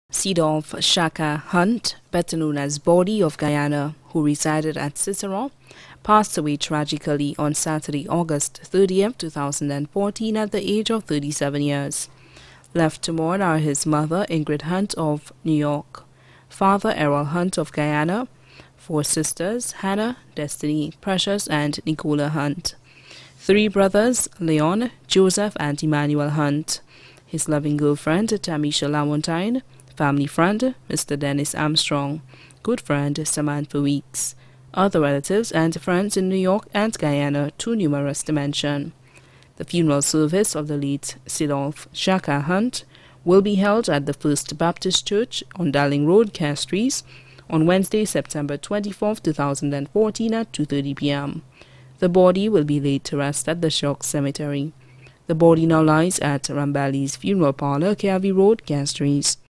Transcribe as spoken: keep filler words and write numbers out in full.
Sidolph Shaka Hunt, better known as Body of Guyana, who resided at Cicerone, passed away tragically on Saturday, August thirtieth, two thousand fourteen at the age of thirty-seven years. Left to mourn are his mother, Ingrid Hunt of New York, father, Errol Hunt of Guyana, four sisters, Hannah, Destiny, Precious, and Nicola Hunt, three brothers, Leon, Joseph, and Emmanuel Hunt, his loving girlfriend, Tamisha Lamontagne, family friend, Mister Dennis Armstrong, good friend, Samantha Weeks, other relatives and friends in New York and Guyana, too numerous to mention. The funeral service of the late Sidolph Shaka Hunt will be held at the First Baptist Church on Darling Road, Castries, on Wednesday, September twenty-fourth, two thousand fourteen at two thirty p m The body will be laid to rest at the Shock Cemetery. The body now lies at Rambali's Funeral Parlor, K R V Road, Castries.